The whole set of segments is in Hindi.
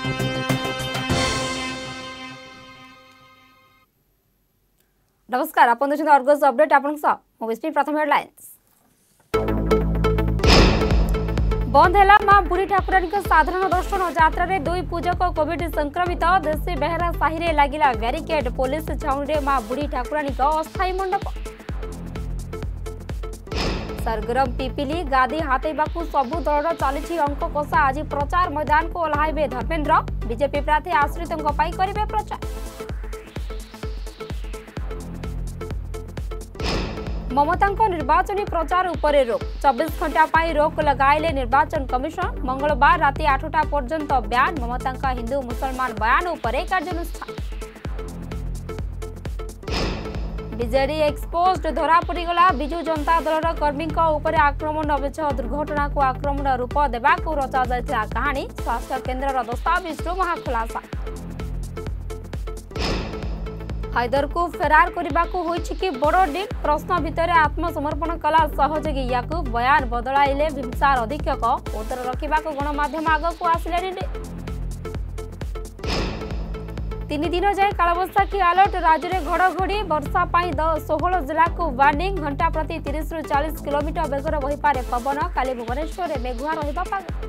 नमस्कार आपण देखुछन अर्गस अपडेट आपण सह मो विस्पी प्रथम हेडलाइंस बंद है मां बुढ़ी ठाकुराणी साधारण दर्शन यात्रा रे दुई पूजक कोविड संक्रमित देशी बेहरा साहि लगिला बैरिकेड पुलिस छाउणी मां बुढ़ी ठाकुराणी अस्थायी मंडप सरगरम पिपिली गादी हाथेबा सबु दल चली अंक कषा आज प्रचार मैदान को ओह्लाइबे धर्मेन्द्र बीजेपी प्रार्थी आश्रितों करेंगे प्रचार ममता निर्वाचनी प्रचार उपरे रोक 24 घंटा पाई रोक लगाइले निर्वाचन कमिशन मंगलवार राति 8टा पर्यंत ब्यान ममता हिंदू मुसलमान बयान उपरे कार्यानुष्ठान बीजेडी एक्सपोज्ड धरा पड़गला विजु जनता दलर कर्मी उपरे आक्रमण अभियोग दुर्घटना को आक्रमण रूप देवा रचा जाइथिला कहानी स्वास्थ्य केन्द्र दस्तावेज महाखुलासा हैदर को फेरार करने को कि बड़ डील प्रश्न भितर आत्मसमर्पण कला सहयोगी याकूब बयान बदलाइले भीमसार अधीक्षक उत्तर रखा गणमाध्यम आग को आसिले 3 दिन जाए कालबैशाखी अलर्ट राज्य में घड़घड़ी वर्षा 16 जिला को वार्निंग घंटा प्रति 30 ରୁ 40 किलोमीटर बेगर बही पारे पवन काली भुवनेश्वर में मेघुआ रहिबा पाग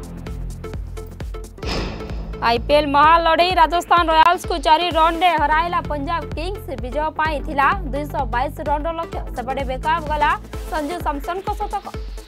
आईपीएल महालड़ई राजस्थान रॉयल्स को 4 रन रे हराइला पंजाब किंग्स विजय पाई थिला 222 रन लक्ष्य सेपटे बेकअप गला संजू सैमसन को शतक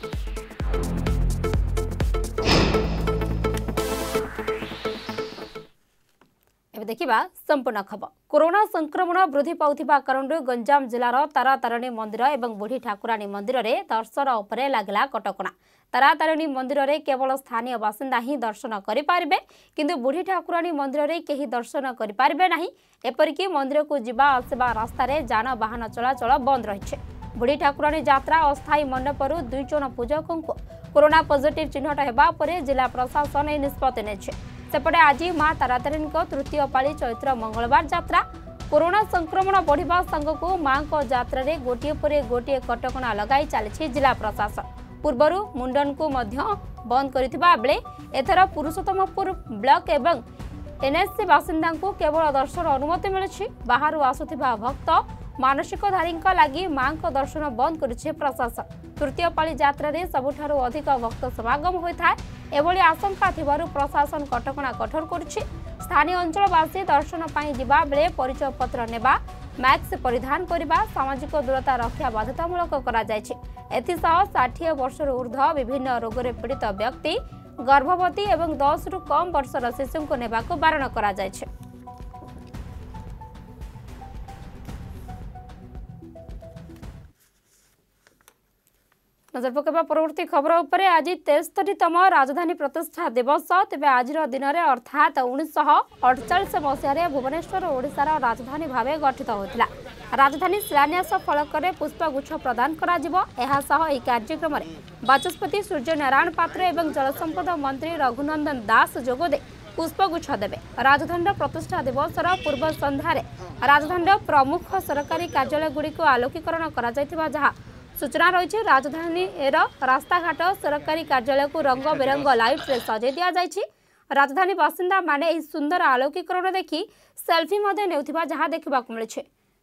देखिबा संपूर्ण खबर कोरोना संक्रमण वृद्धि पाउथिबा कारण गंजाम जिलार तारातारिणी मंदिर एवं बुढ़ी ठाकुराणी मंदिर रे दर्शन उपरे लागला कटकणा तारातारिणी मंदिर रे केवल स्थानीय बासिंदा ही दर्शन करि पारिबे किंतु बुढ़ी ठाकुराणी मंदिर रे केही दर्शन करि पारिबे नाही एपरिकी मंदिर को जिबा आसबा रास्ता रे यानवाहन चलाचल बंद रहिछे बुढ़ी ठाकुराणी यात्रा अस्थायी मंडपरु 2 जन पूजकों कोरोना पॉजिटिव चिन्हट हेबा परे जिला प्रशासन ए निष्पत्ति नेछे सेपटे आज मां तारातारिणी तृतीय पाली चैत्र मंगलवार यात्रा कोरोना संक्रमण बढ़िबा संगकु मां को यात्रा रे गोटिए परे गोटिए कटकणा लगाई चली जिला प्रशासन पूर्वरु मुंडन को मध्य बंद करिथिबा बेले एथर पुरुषोत्तमपुर ब्लॉक एवं एनएससी बासिंदा को केवल दर्शन अनुमति मिलुछि बाहरु आसुथिबा भक्त मानसिकधारी लगी मां को दर्शन बंद करिछि प्रशासन तृतीय पाली यात्रा रे सबुठारु अधिक भक्त समागम होता है एभली आशंका थिबारु प्रशासन कटकणा कठोर करुछि स्थानीय अंचलवासी दर्शन पाई जिबा बेले परिचय पत्र नेबा मास्क परिधान करबा सामाजिक दूरता रक्षा बाध्यतामूलक करा जायछि एथिसह 60 वर्षर ऊर्ध्व विभिन्न रोगरे पीड़ित व्यक्ति गर्भवती एवं 10 रु कम वर्षर शिशु को नेबाको बारण करा जायछि नजर पकेबा परवर्ती खबर उपरे आज 73तम राजधानी प्रतिष्ठा दिवस तेबे आज दिन में अर्थात 1948 मसीह भुवनेश्वर ओडिशार राजधानी भाव गठित होता राजधानी शिलान्यास फलक पुष्पगुच्छ प्रदान करा कार्यक्रम में बाचस्पति सूर्यनारायण पात्र एवं जलसंपद मंत्री रघुनंदन दास जोगदे पुष्पगुच्छ देवे राजधानी प्रतिष्ठा दिवस पूर्व संध्यार राजधानी प्रमुख सरकारी कार्यालय गुड़ी आलोकीकरण करा सूचना रही राजधानी रास्ताघाट सरकारी कार्यालय को रंग बेरंग लाइट रे सजाई दिया जायछि राजधानी बासिंदा माने एही सुंदर आलोकीकरण देखि सेल्फी मध्ये नेउथिबा जहां देखिबा को मिलछि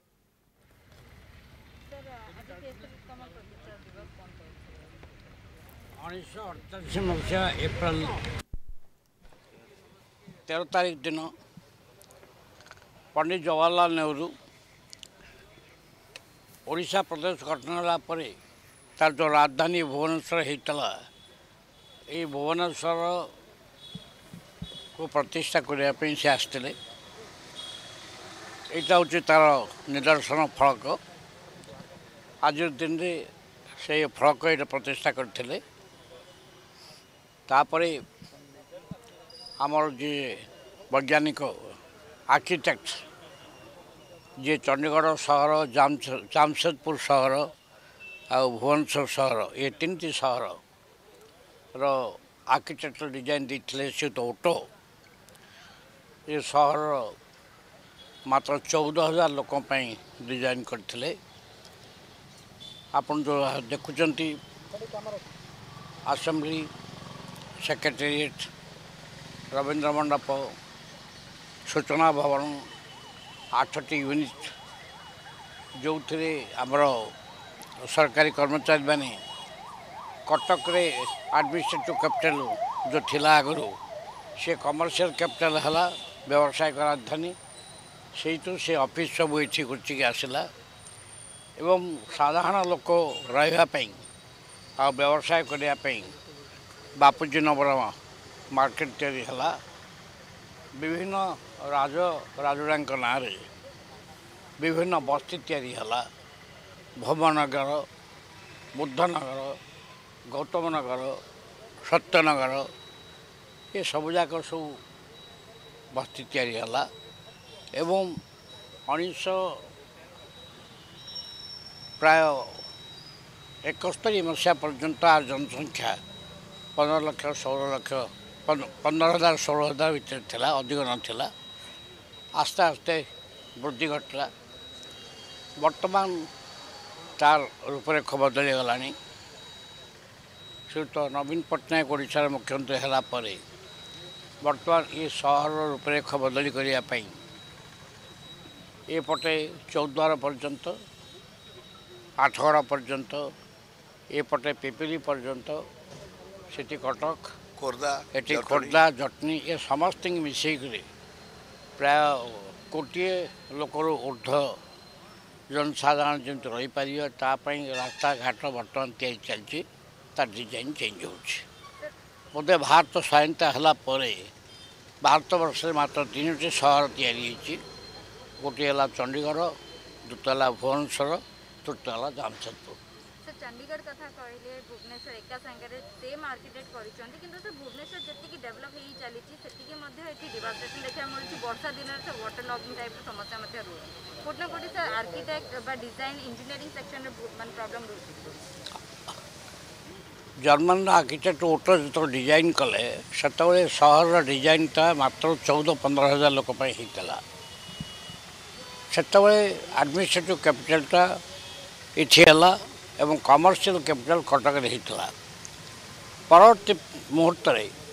एप्रिल 13 तारीख दिन पंडित जवाहरलाल नेहरू ओडिशा प्रदेश गठन होगापर तार जो राजधानी भुवनेश्वर होता ये भुवनेश्वर को प्रतिष्ठा करने से आसते यहाँ हूँ तार निदर्शन फलक आज दिन से फलक ये प्रतिष्ठा करते आमर जी वैज्ञानिक आर्किटेक्ट जी चंडीगढ़ सहर जामशेदपुर सहर आ भुवनेश्वर सहर ये 3टी सहर रो आर्किटेक्चर डिजाइन देते से तो ओटो ये सहर मात्र 14,000 लोक डिजाइन करते आपन जो देखुंट असेंबली सेक्रेटेरिएट रवींद्र मंडप सूचना भवन 8टी यूनिट जो थे आमर सरकारी कर्मचारी मैंने कटक रे एडमिनिस्ट्रेटिव कैपिटल जो थिला आगु से कमर्शियल कैपिटल है व्यवसायिक राजधानी से से ऑफिस सब ये गुचिक आसला एवं साधारण लोक रही आ व्यवसाय करने बापूजी नगर मार्केट तैयारी है विभिन्न राजुड़ा ना विभिन्न बस्ती तैयारी है भवनगर बुद्धनगर गौतम नगर सत्यनगर ये सबुजाक सब बस्ती तैयारी है एवं 1900 प्राय 71 मसीहा पर्यंत आ जनसंख्या 15 लाख 16 लाख 15,000 16,000 भितर थिला अधिक नाला आस्ते आस्ते वृद्धि घटला वर्तमान तार रूपरेख बदली गला श्रीयुक्त नवीन पट्टनायक ओडिशार मुख्यमंत्री है वर्तमान ये सहर रूपरेख बदली करने एपटे चौद्वार पर्यंत आठगड़ पर्यंत एपटे पिपिली पर्यंत सेठी कटक एटी खोर्धा जटनी ये समस्त मिसेक प्राय कोटे लोकर ऊर्ध जनसाधारण जमी रहीपर तापाई रास्ता घाट बर्तमान तैयारी चलती डिजाइन चेंज होते भारत स्वाधीनता है भारत वर्ष मात्र 3टी सहर तैयारी गोटे है चंडीगढ़ द्वितीय है भुवनेश्वर तृतीय है जामशेदपुर चंडीगढ़ कथा कहले भुवनेश्वर एका संगे सेम आर्किटेक्ट करिसंती किंतु से भुवनेश्वर जति डेवलप हेई चली सेति मध्ये एठी डिवास्टेशन देखा मिलुची वर्षा दिन से वाटर लॉगिंग टाइप समस्या मध्ये रुहे कोटना कोटी से आर्किटेक्ट बा डिजाइन इंजीनियरिंग सेक्शन रे मन प्रॉब्लम रुहे जर्मन आर्किटेक्ट ओटर जो डिजाइन कले सेतबे सहर डिजाइनटा मात्र 14-15 हजार लोक होता सेतबे एडमिनिस्ट्रेटिव कैपिटलटा इठी है एवं कमर्शियल कैपिटल कटक होता परवर्ती मुहूर्त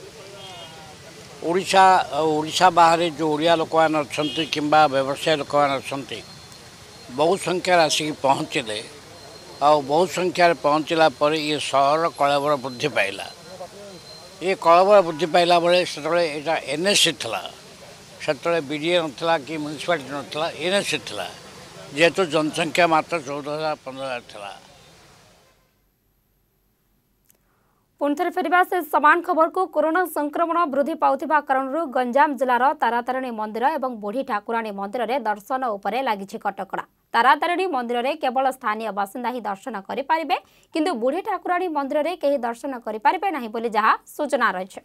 ओडिशा बाहर जो ओडिया लोक मैंने अच्छा कि व्यवसाय लोक मैंने अच्छा बहु संख्यार आसिक पहुँचले आ बहु संख्यार पहुँचला पर ये सहर कलबर वृद्धि पाइला ये कलबर वृद्धि पाइला बेले से एनएससी था से बीडीए नाला कि म्यूनिसिपालिटी नाला एनएससी था जेहेतु जनसंख्या मात्र 14,000-15,000 था। पुणिथरे फेरिबा से समान खबर को कोरोना संक्रमण वृद्धि पाउथिबा कारणरू गंजाम जिलार तारातारिणी मंदिर एवं बुढ़ी ठाकुराणी मंदिर रे दर्शन उपरे लागिछि कटकड़ा। तारातारिणी मंदिर रे केवल स्थानीय बासिंदा ही दर्शन करि पारिबे किंतु बुढ़ी ठाकुराणी मंदिर रे केही दर्शन करि पारिबे नाही बोली जहा सूचना रहिছে।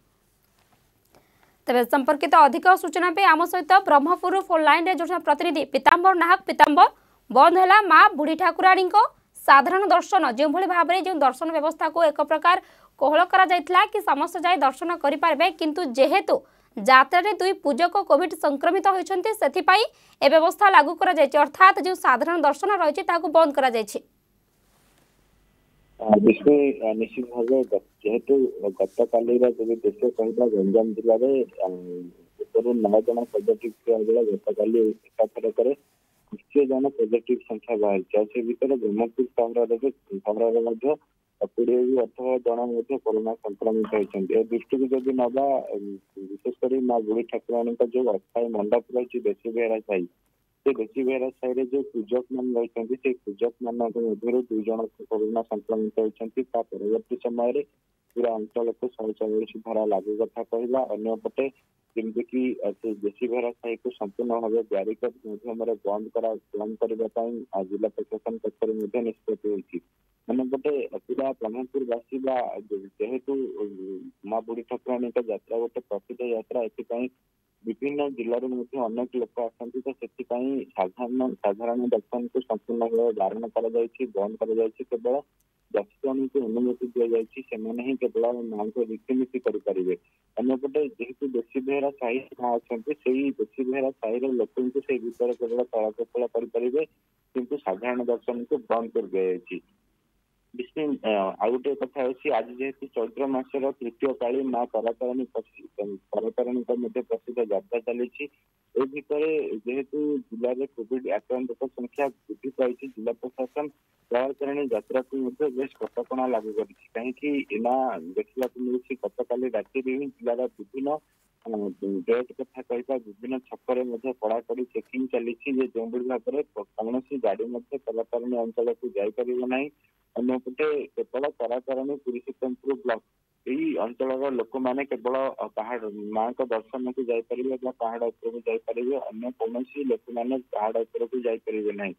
तबे संपर्कित अधिक सूचना पे आम सहित ब्रह्मपुर फोन लाइन रे जोड़ा प्रतिनिधि पीताम्बर नाहक। पीताम्बर बंद है माँ बुढ़ी ठाकुराणी साधारण दर्शन जो भाव में जो दर्शन व्यवस्था को एक प्रकार कोहल करा कि समस्त जाए दर्शन करें किंतु जेहेतु यात्रा रे 2 पूजक कोविड संक्रमित होती से व्यवस्था लागू करा अर्थात जो साधारण दर्शन रही बंद करा निश्चित भाव जेहेतु गत काली देश कहला गंजाम जिले में 9 जन पॉजिटिव गत काली एकाथरक 20 जन पॉजिटिव संख्या बाहर से भर ब्रह्मपुर सहर 20-18 जन कोरोना संक्रमित होती दृष्टि को जब नवा विशेषकर माँ बुढ़ी ठाकुराणी जो अस्थायी मंडप रही देशी बेहरा साई से देशी बेहरा साई जो पूजक मान रही से पूजक मान मध्य 2 जन कोरोना संक्रमित होती परवर्ती समय पूरा अंचल को 144 धारा लागू कथा कहला अन्यपटे जमीक देशी बेहरा साई को संपूर्ण भाव ब्यारिकेड माध्यम बंद करने जिला प्रशासन पक्ष निष्पत्ति होती मैंने पूरा ब्रह्मपुरवासी जेहेतु माँ बुढ़ी ठाकुराणी यात्रा गोटे प्रसिद्ध यात्रा एपाई विभिन्न जिले में अनेक लोक आसती तो से साधारण दर्शन को संपूर्ण भाव बारण कर बंद केवल 10 जन को अनुमति दि जाने ही केवल माँ को रीतिनीति करेंगे अन्यपटे जेहेतु देशी बेहरा साई माँ अच्छा से देशी बेहरा साई लोक से भर केवल चलाचल करेंगे किंतु साधारण दर्शन को बंद कर दिया। ଆଉ ଗୋଟେ କଥା ହେଉଛି ଆଜି ଯେହେତୁ ଚୈତ୍ର ମାସର ତୃତୀୟ ପାଳି ମା ତାରାତାରିଣୀଙ୍କ ମଧ୍ୟ ପ୍ରସିଦ୍ଧ ଯାତ୍ରା ଚାଲିଛି। ଏ ଭିତରେ ଯେହେତୁ ଜିଲ୍ଲାରେ କୋଭିଡ ଆକ୍ରାନ୍ତଙ୍କ ସଂଖ୍ୟା ବୃଦ୍ଧି ପାଇଛି, ଜିଲ୍ଲା ପ୍ରଶାସନ ତାରାତାରିଣୀ ଯାତ୍ରାକୁ ମଧ୍ୟ ବେଶ କଟକଣା ଲାଗୁ କରିଛି। କାହିଁକି ନା ଦେଖିବାକୁ ମିଳୁଛି ଗତକାଲି ରାତିରେ ହିଁ ଜିଲ୍ଲାର ବିଭିନ୍ନ ଗେଟ୍ କଥା କହିବା ବିଭିନ୍ନ ଛକରେ ମଧ୍ୟ କଡ଼ାକଡ଼ି ଚେକିଂ ଚାଲିଛି ଯେ ଯେଉଁଭଳି ଭାବରେ କୌଣସି ଗାଡି ମଧ୍ୟ ତାରାତାରିଣୀ ଅଞ୍ଚଳକୁ ଯାଇପାରିବ ନାହିଁ। ଅନ୍ୟପଟେ କେବଳ ତାରାତାରିଣୀ ପୁରୁଷୋତ୍ତମପୁର ବ୍ଲକ ଏହି ଅଞ୍ଚଳର ଲୋକମାନେ କେବଳ ପାହାଡ ମାଙ୍କ ଦର୍ଶନକୁ ଯାଇପାରିବେ ବା ପାହାଡ ଉପରକୁ ଯାଇପାରିବେ, ଅନ୍ୟ କୌଣସି ଲୋକମାନେ ପାହାଡ ଉପରକୁ ଯାଇପାରିବେ ନାହିଁ।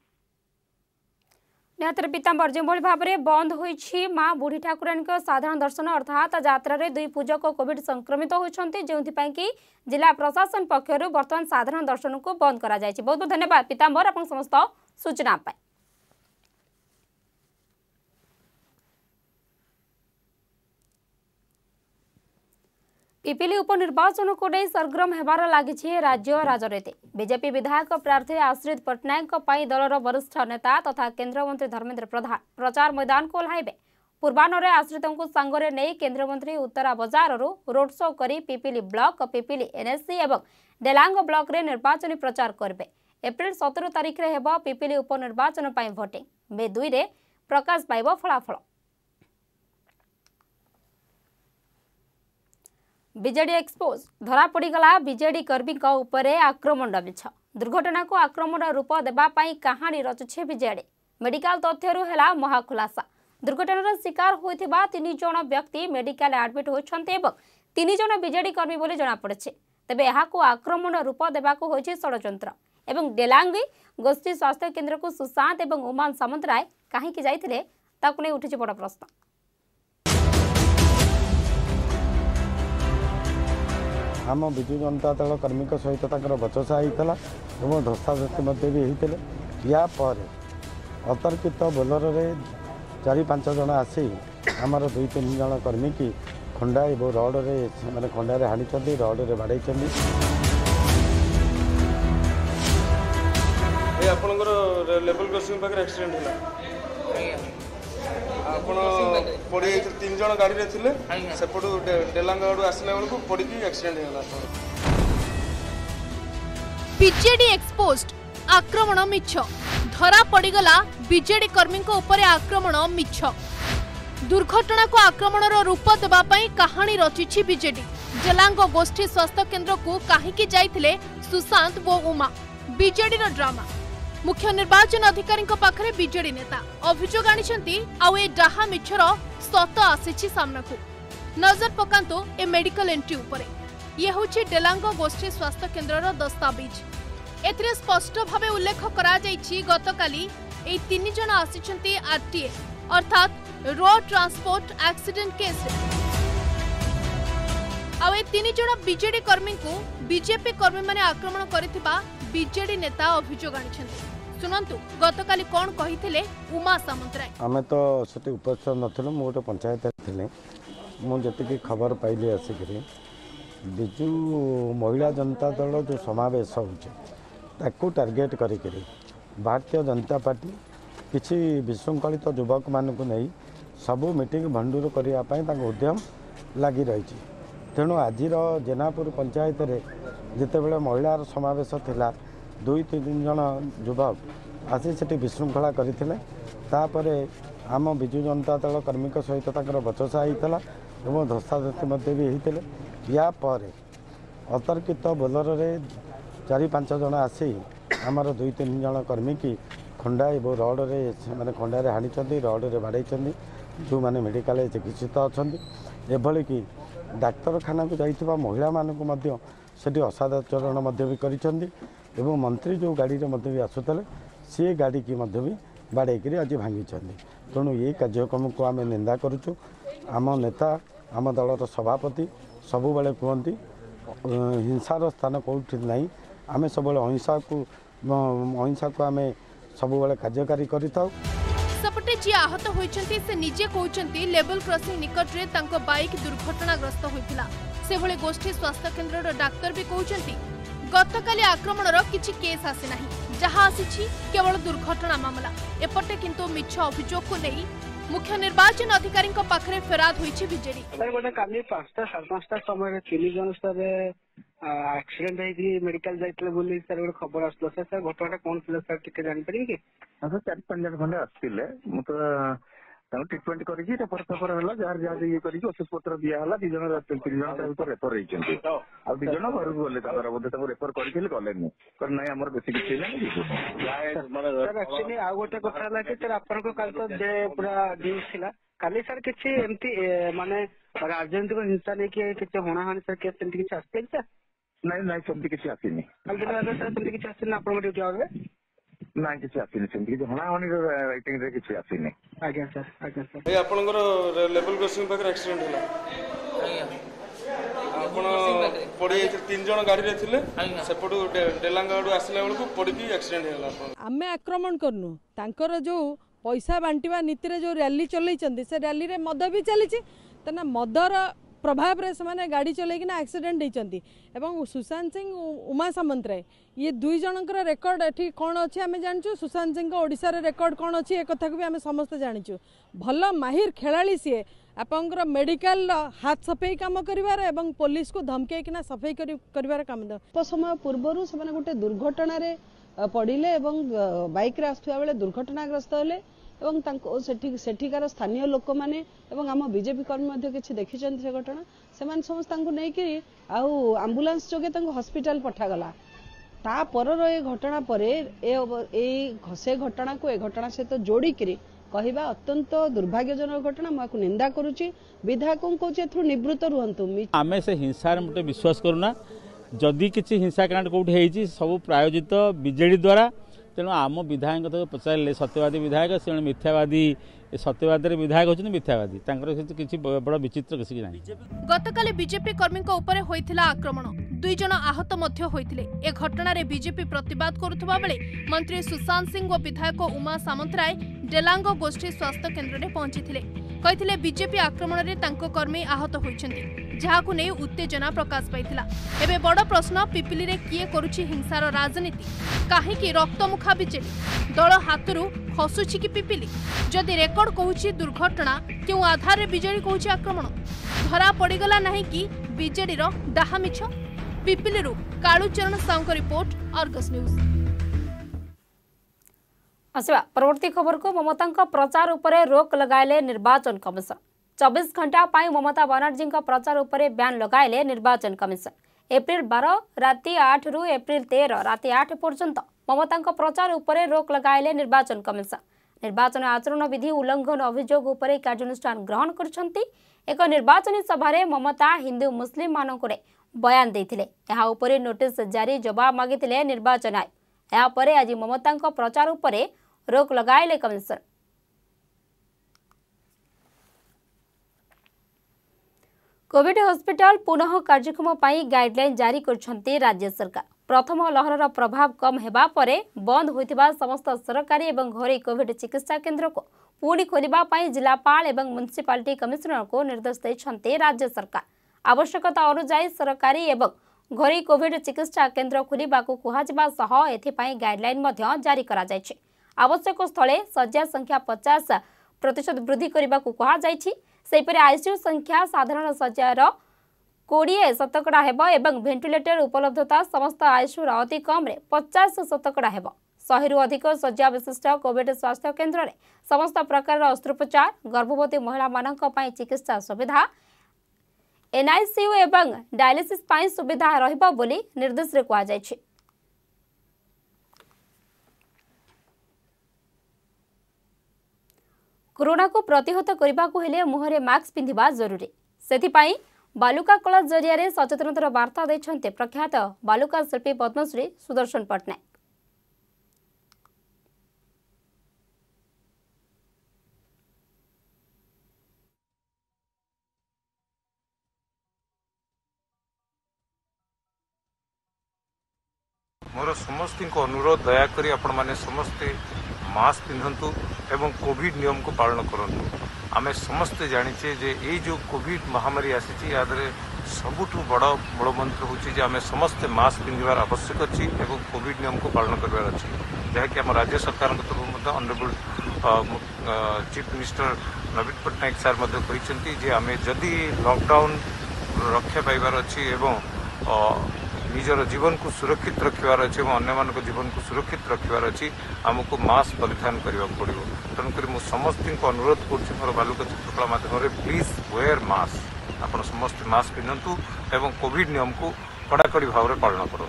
निहतर पीताम्बर जो भाव में बंद होती माँ बुढ़ी ठाकुराणी साधारण दर्शन अर्थात यात्रा दुई पूजक कोविड संक्रमित होती जो कि जिला प्रशासन पक्षर बर्तमान साधारण दर्शन को बंद कर बहुत बहुत धन्यवाद पीताम्बर आप समस्त सूचना पाए। पिपिली उपनिर्वाचन को नहीं सरगरम होबार लगी राज्य राजनीति। बीजेपी विधायक प्रार्थी आश्रित पट्टनायक दलर वरिष्ठ नेता तथा केन्द्रमंत्री धर्मेन्द्र प्रधान प्रचार मैदान को ओह्लाइबे। पूर्वाह्न आश्रित सांगरे नहीं केन्द्रमंत्री उत्तरा बजार रोड शो कर पिपिली ब्लॉक पिपिली एनएससी और डेलांग ब्लॉक रे निर्वाचन प्रचार करेंगे। एप्रिल 17 तारिख रे हेबो पिपिली उपनिर्वाचन पर भोटिंग। मे 2 रे प्रकाश पाइब फलाफल। बीजेडी एक्सपोज धरा पड़गला बीजेडी कर्मी उपरे आक्रमण मिछ। दुर्घटना को आक्रमण रूप देवाई कहानी रचुछे बीजेडी। मेडिकल तथ्यरू है महाखुलासा। दुर्घटनार शिकार होइथिबा 3 जण व्यक्ति मेडिकल एडमिट होइछन्ते एवं 3 जण बीजेडी कर्मी बोली जना पड़े। तेबे एहाकू आक्रमण रूप देबाकू होइछि षडयंत्र एवं डेलांगी गोष्ठी स्वास्थ्य केन्द्र को सुशांत एवं उमान सामंतराय कहीं जाइथिले ताकू नै उठिछि बड़ प्रश्न। आम विजु जनता दल कर्मी सहित बचसा होता और धस्ताधस्ती भी होते। या अतर्कित बोलर 4-5 जन आसी आमर 2-3 जन कर्मी की खंडा और रड में खंडा हाणी रड में बाड़े। लेवल क्रॉसिंग पाखे एक्सीडेंट है आपण पड़ी 3 जन गाड़ी रे थिले सेपटू डेलांग आडू आसला बेलू पड़ी एक्सीडेंट होला। बीजेडी एक्सपोज्ड आक्रमण मिछ। धरा पड़गला बीजेडी कर्मी उपरे आक्रमण मिछ। दुर्घटना को आक्रमण रूप देबा पई कहानी रचिछि बीजेडी। डेलांग गोष्ठी स्वास्थ्य केन्द्र को कहीं जाइथिले सुशांत वो उमा। बीजेडी रो ड्रामा। मुख्य निर्वाचन अधिकारी पाखरे बीजेडी नेता अभियोग आनिछंती आउ ए डाहा मिछर सत आसीछि सामनाकू। नजर पकांतो ए मेडिकल एंट्री उपरे। ये होछि डेलांग गोष्ठी स्वास्थ्य केन्द्रर दस्तावेज। एथिरे स्पष्ट भावे उल्लेख करा जाइछि गतकाली ए 3 जण आसीछंती आरटीए अर्थात रोड ट्रांसपोर्ट एक्सीडेंट केस। आउ ए 3 जण बीजेडी कर्मी को बीजेपी कर्मी माने आक्रमण करिथिबा बीजेडी नेता अभियोग आनिछंती। सुनंतु गतकाली कौन कही उमा सामंतराय। आम तो से उपस्थित नथिलु। मु गोटे पंचायत थी मुझे खबर पाइली आसिक विजु महिला जनता दल जो समावेश हो टार्गेट करी भारतीय जनता पार्टी किसी विशृंखलित युवक मानक नहीं सबू मीटिंग भंडूर करने उद्यम लगी रही। तेणु आज जेनापुर पंचायत जितेबाला महिलार समावेश थिला 2-3 जन युवक आसी सेठी विशृंखला करथिले। तापरे आम विजु जनता दल कर्मी सहित बचसा होता और धस्ताधस्ती भी होते। या अतर्कित बोलर 4-5 जन आसी आमर 2-3 जन कर्मी की खंडा और रड में खंडा हाणी रड में बाड़े जो मैंने मेडिकल चिकित्सित अच्छा। एभली कि डाक्तरखाना को जाइथिबा महिला मानक सेठी असादाचरण भी करिसेंती एवं मंत्री जो गाड़ी भी आसुले सी गाड़ी की भी बाड़े आज भांगी। तेणु ये कार्यक्रम को आम निंदा करुचु। आम नेता आम दलर सभापति सबु बेले कहती हिंसार स्थान कौटी नहीं। आम सब अहिंसा को आम सबु बेले कार्यकारी करिताउ। सेपटे जी आहत होइछंती से निजे कहउछंती लेवल क्रॉसिंग निकट रे तांको बाइक दुर्घटनाग्रस्त होइतिला। से भले गोष्ठी स्वास्थ्य केन्द्र डाक्तर भी कहउछंती गतकाली आक्रमणर किछि केस आसी नाही, जहा आसीछि केवल दुर्घटना मामला। एपटे किंतु मिछ अभियोग को नहीं मुख्य निर्वाचन अधिकारी पाखरे फेराद होईछि बीजेडी। सर गोटे काली 5टा 5:30 समय 3 जन सर एक्सीडेंट है मेडिकल जाइतले बोली सर गोटे खबर आसलो सर घटनाटा कोन थिला सर टिके जानि परिबे कि? सर 4-5 जन खंडे आस्तिले मु तो ट्रिटमेंट करिछि पेपर पेपर हला जार जार ये करिछि औषध पत्र दिया हला 2 जन 3 जन तो रेफर रहिछन्ती आ 2 जन घर गले तारा बोधे तको रेफर करिथिले गलेनी पर नै हमर बेसी किछि नै। सर एक्चुअली आ गोटे कथा हला कि सर आपन को काल तो जे पूरा न्यूज थिला काली सर किछि एमती माने राजनीतिक हिंसा नै कि किछि होणाहानि सर के सेमती किछि आस्ते सर? नै नै सेमती किछि आसिनी काल दिन सर सेमती किछि आसिनी आपन ड्यूटी आवे ना किसी आसिनी सेमती किछि होणाहानि राइटिंग रे किछि आसिनी। आज्ञा सर ए आपनकर लेवल क्रॉसिंग पाकर एक्सीडेंट होला आज्ञा आपण पड़ी 3 जन गाड़ी रे थिले सेपटू डेलांगाडू आसला बेलकू पड़ी की एक्सीडेंट होला। आपण आमे आक्रमण करनु तांकर जो पैसा बांटिवा नीति रे जो रैली चलैचंदी से रैली रे मद भी चलीछि तना मदर प्रभाव रे से गाड़ी चलैकिना एक्सीडेंट होइचंदी एवं सुशांत सिंह उमा सामंतराय ये 2 जनकर रेकर्ड एठी कोन अछि आमे जानछु। सुशांत सिंह ओडिसा रे रेकर्ड कोन अछि ए कथा को भी आमे समस्त जानिछु। भल माहिर खेलाड़ी सी आपंकर मेडिकल हाथ सफाई काम करिवार एवं पुलिस को धमके किना सफाई करिवार काम द समय पूर्वरु से गोटे दुर्घटना रे पड़िले एवं बाइक रे आस्थुआ बेले दुर्घटनाग्रस्त होले एवं सेठिकार स्थानीय लोक माने एवं आम बीजेपी कर्मी मध्य किछि देखिछन से घटना से समस्त नै कि आम्बुलांस जोगे हॉस्पिटल पठागला ता परर ए घटना परे ए घटना को ए घटना सहित जोड़ी करी कहवा अत्यंत दुर्भाग्यजनक घटना मुझे निंदा करुच्ची विधायकों को निवृत्त रुहतु आमे से हिंसा मोटे विश्वास करूना जदि किसी हिंसाकांड कौटी सब प्रायोजित बीजेडी द्वारा तेणु आम विधायक तो पचारे सत्यवादी विधायक से मिथ्यावादी सत्यवादी विधायक होती मिथ्यावादी किसी बड़ विचित्र किसी ना। गतकाली बीजेपी कर्मी होइथिला आक्रमण 2 जन आहत होइथिले। ए घटना रे बीजेपी प्रतिवाद करुथबा बेले मंत्री सुशांत सिंह और विधायक उमा सामंतराय डेलांग गोष्ठी स्वास्थ्य केन्द्र में पहुंचीथिले। कहिथिले बीजेपी आक्रमण रे तांको कर्मी आहत होइछन्ति जहाकु नै उत्तेजना प्रकाश पाइथिला। एबे बड़ प्रश्न पिपिली रे किए करूछि हिंसार राजनीति काहे कि रक्तमुखा बीजेडी दल हातरू खसुछि कि पिपिली जदि रेकर्ड कहूछि दुर्घटना क्यों आधार रे बीजेडी कहूछि आक्रमण धरा पड़ीगला नाही कि बीजेडी रो डाहा मिछ। पिपिली रो कालूचरण साउंक रिपोर्ट अर्गस न्यूज। आसवा परवर्ती खबर को ममता प्रचार उपरे रोक लगाइले निर्वाचन कमिशन 24 घंटा पाई ममता बनर्जी प्रचार उपरे बैन लगाइले निर्वाचन कमिशन। एप्रिल 12 राति 8 रु एप्रिल 13 राति 8 पर्यंत ममता प्रचार उपरे रोक लगाइले निर्वाचन कमिशन। निर्वाचन आचरण विधि उल्लंघन अभियोग उपरे कार्यानुष्ठान ग्रहण करछंती। एक निर्वाचन सभारे ममता हिंदू मुस्लिम मानक बयान देथिले। एहा उपरे नोटिस जारी जवाब मागिथिले निर्वाचन आयोग। एहा परे आज ममता प्रचार उपरे रोक लगाइले कमिशन। कोविड हॉस्पिटल पुनः कार्यक्रम पाई गाइडलाइन जारी करछंती राज्य सरकार। प्रथम लहरर प्रभाव कम हेबा परे बंद होइतिबा समस्त सरकारी एवं घरे कोविड चिकित्सा केन्द्र को पुणी खोलिबा पाई जिलापाल एवं म्युनिसिपालिटी कमिश्नर को निर्देश दैछंती राज्य सरकार। आवश्यकता अनुसार सरकारी एवं घरे कोविड चिकित्सा केन्द्र खोलिबा को कुहाजिबा सह एथिपाई गाइडलाइन मध्य जारी करा जायछि। आवश्यक स्थले शଯ୍या संख्या 50% वृद्धि करने को कहुई। आईसीयू संख्या साधारण शज्यार 20% हेबो एवं भेंटिलेटर उपलब्धता समस्त आईसीयू अति कम 50% हेबो। 100 रु अधिक शज्या विशिष्ट कोविड स्वास्थ्य केन्द्र में समस्त प्रकार अस्त्रोपचार गर्भवती महिला मानक पई चिकित्सा सुविधा एनआईसीयू एवं डायलिसिस पई सुविधा रहिबो बोली निर्देश रे कहा जायछि। कोरोना को प्रतिहत करने को हेले मुहरे मास्क पिंधिबा जरूरी। सेथिपाई बालुका कला जरिया सचेतनतार वार्ता देछन्ते प्रख्यात बालुका शिल्पी पद्मश्री सुदर्शन पट्टनायक। मोर समस्त अनुरोध दयाकोरी आपण माने समस्ते मास्क पिंधंतु एवं कोविड नियम को पालन करंतु। आमे समस्ते जानिचे जे ए जो कोविड महामारी आसी यादरे सबुठु बड़ मूलमंत्र होची जे आमे समस्ते मास्क पिंधिबार आवश्यक अछि एवं कोविड नियम को पालन करबार अछि जहा कि हम राज्य सरकार तरफ honourable chief minister Naveen Patnaik sir जे आम जदि लॉकडाउन रक्षा पाइबार अच्छी एवं निजर जीवन को सुरक्षित रखार अच्छे और अन्य जीवन को सुरक्षित रखार अच्छी आमको मास्क परिधान करने पड़ो। तेणुक मुझे समस्त को अनुरोध कर बालुका चित्रकला माध्यम प्लीज वेयर मास्क आप समस्त मास्क पिंधतु एवं कोविड नियम को कड़ाकड़ी भाव में पालन करूँ।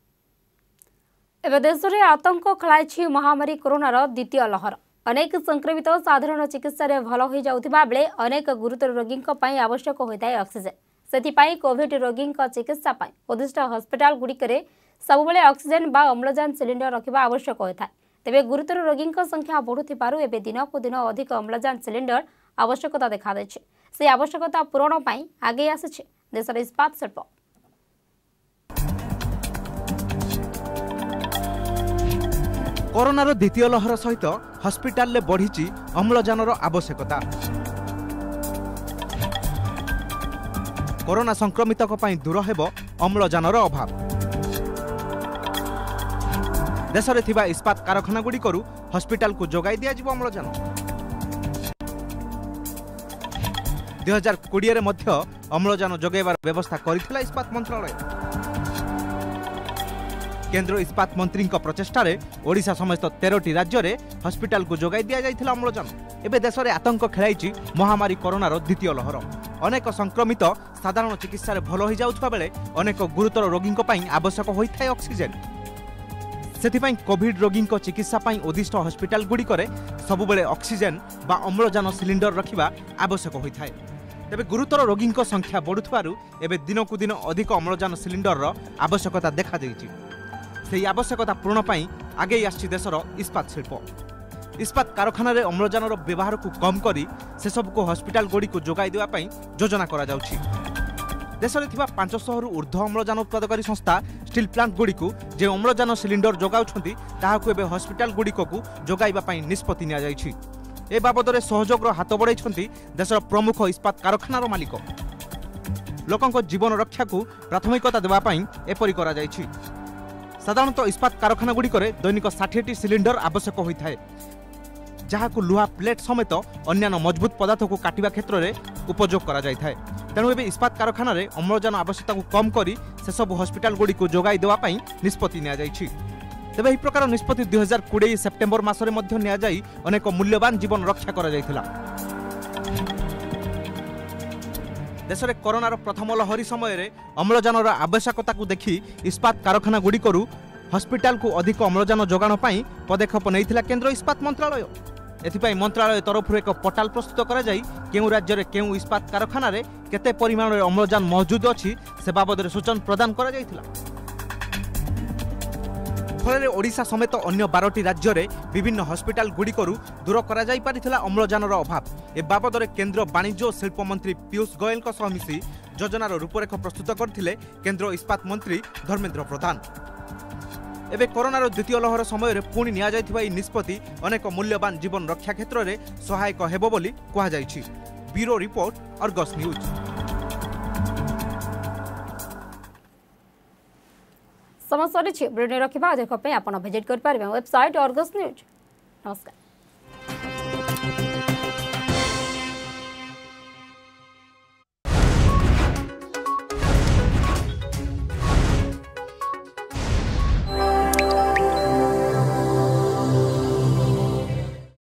एवं देश में आतंक खेलाई महामारी कोरोनार द्वितीय लहर। अनेक संक्रमित साधारण चिकित्सा भल हो जाउथिबा बेले अनेक गुरुतर रोगी आवश्यक होता है ऑक्सीजन। सेथिपाई कोविड रोगी चिकित्सा उद्दिष्ट हस्पिटाल गुड़िक सबुबले ऑक्सीजन बा अम्लजान सिलिंडर रखा आवश्यक होता है। तेबे गुरुतर रोगी संख्या बढ़ुथिबारु एबे दिनकु दिन अधिक अम्लजान सिलिंडर आवश्यकता देखा देछि। से आवश्यकता पूरण पई आगे आसिछि देशर इस्पात शिल्प। कोरोनार द्वितीय लहर सहित हस्पिटाल में बढ़ी अम्लजानर आवश्यकता। कोरोना संक्रमित दूर हेब अम्लजानर अभाव। देश में थिबा इस्पात कारखाना गुड़िकरू हस्पिटाल को जोगाई दिया अम्लजान। 2020 रे मध्य अम्लजान जोगाइबार व्यवस्था करिथिला इस्पात मंत्रालय। केंद्र इस्पात मंत्री प्रचेषा ओडिशा समेत 13टी राज्य में हस्पिटाल को जोगाई दिया जाइथिला अम्लजान। एबे देश में आतंक खेलाई महामारी कोरोनार द्वितीय लहर। अनेक संक्रमित साधारण चिकित्सा भल हो जाउथबा बेले अनेक गुरुतर रोगी आवश्यक होइथाय ऑक्सीजन। सेथिपाई कोविड रोगी चिकित्सा उद्दिष्ट हस्पिटाल गुड़िक सबुबले ऑक्सीजन बा अम्लजान सिलिंडर रखिबा आवश्यक होइथाय। तेबे गुरुतर रोगी संख्या बढ़ुथिबारु एबे दिनकु दिन अधिक अम्लजान सिलिंडर आवश्यकता देखा देइछि। से आवश्यकता पूरण पाई आगे आछि देशर इस्पात शिल्प। इस्पात कारखाना रे अम्लजानर व्यवहार को कम करी से सब को हस्पिटाल गुड़ी को जोगाई देवा पाई योजना करा जाउछि। देश में थिबा 500 रु ऊर्ध्व अम्लजान उत्पादकारी संस्था स्टील प्लांट गुड़ी को जे अम्लजान सिलिंडर जोगाउछंती ताहाकु एबे हस्पिटाल गुड़ी को जोगाइबा पाई निष्पत्ति निया जाइछि। ए बाबदरे सहयोगर हाथ बढ़ाइछंती देशर प्रमुख इस्पात कारखानार मालिक। लोकंक जीवन रक्षा को प्राथमिकता देवा पाई एपरि करा जाइछि। साधारणतः इस्पात कारखाना गुड़िक दैनिक 60टी सिलिंडर आवश्यक होता है, जहां लुहा प्लेट समेत अन्य मजबूत पदार्थ को काटिबा क्षेत्र में उपयोग करा जाय थाए। तेणु एबे इस्पात कारखाना रे अम्लजान आवश्यकता को कम करी से सब हस्पिटाल गुड़ी को जोगाई देवा पाई निष्पत्ति निया जाइछि। तेबे एही प्रकार निष्पत्ति 2020 सेप्टेम्बर मासरे मध्य निया जाई अनेक मूल्यवान जीवन रक्षा करा जायथिला। देश में कोरोनार प्रथम लहरी समय अम्लजानर आवश्यकता को देखि इस्पात कारखाना गुड़िकरू हस्पिटाल को अधिक अम्लजान जोगाण पाई पदक्षेप नैथिला केंद्र इस्पात मंत्रालय। एथिपाई मंत्रालय तरफ एक पोर्टाल प्रस्तुत करा जाई केउ राज्य रे केउ इस्पात कारखाना रे केते परिमाण रे अम्लजान मौजूद अछि से बाबद सूचना प्रदान करा जायथिला। फल ओडिशा समेत अन्य 12टी राज्य में विभिन्न हस्पिटाल गुड़िकरू दूर करा जाई पारिथिला अम्लजानर अभाव। ए बाबद केंद्र वाणिज्य और शिल्प मंत्री पीयूष गोयल सह मिसी योजनार रूपरेख प्रस्तुत करथिले केंद्र इस्पात मंत्री धर्मेंद्र प्रधान। एबे कोरोनार द्वितीय लहर समय पुणी निया जायथिबा निष्पत्ति अनेक मूल्यवान जीवन रक्षा क्षेत्र में सहायक हेबो बोली कहा जायछि। Bureau report, Argus news. समस्त ब्रेड रखा अधिक आप विजिट कर वेबसाइट अर्गस न्यूज। नमस्कार।